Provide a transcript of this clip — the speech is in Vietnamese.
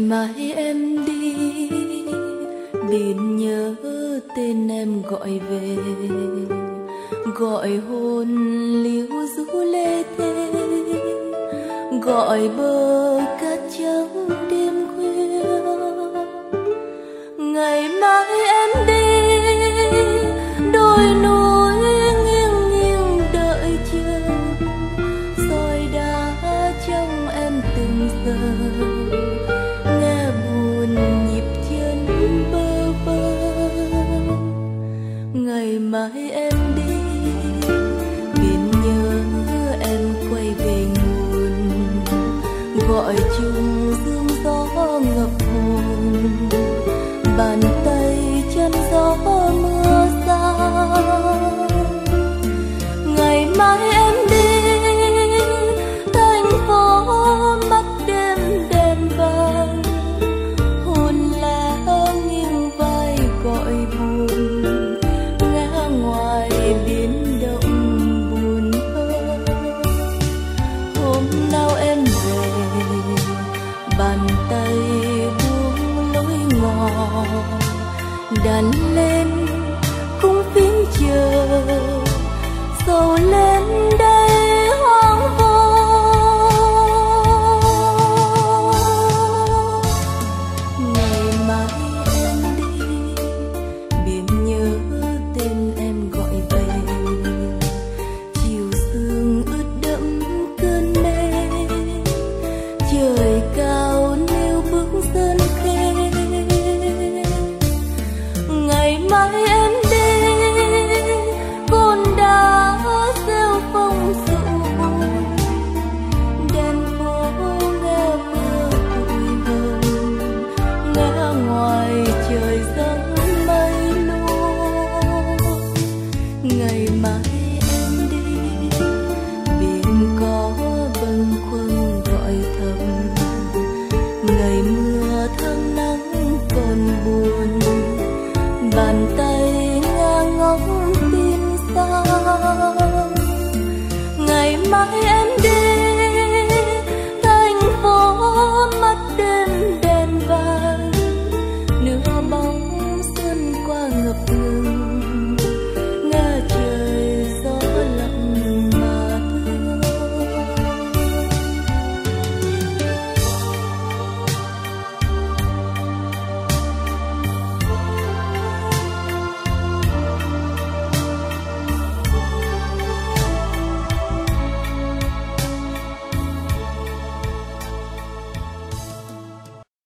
mai em đi, biển nhớ tên em gọi về, gọi hồn liễu rũ lê thê, gọi bờ cát trắng đêm khuya. Ngày mai em đi, đôi núi nghiêng nghiêng đợi chờ, soi đá trong em từng giờ, nghe buồn nhịp chân bơ vơ. Ngày mai em